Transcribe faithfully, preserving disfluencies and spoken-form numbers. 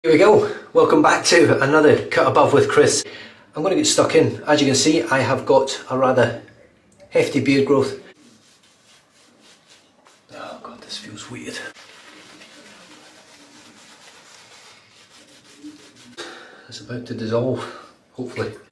Here we go, welcome back to another Cut Above with Chris. I'm going to get stuck in. As you can see, I have got a rather hefty beard growth. Oh god, this feels weird. It's about to dissolve, hopefully.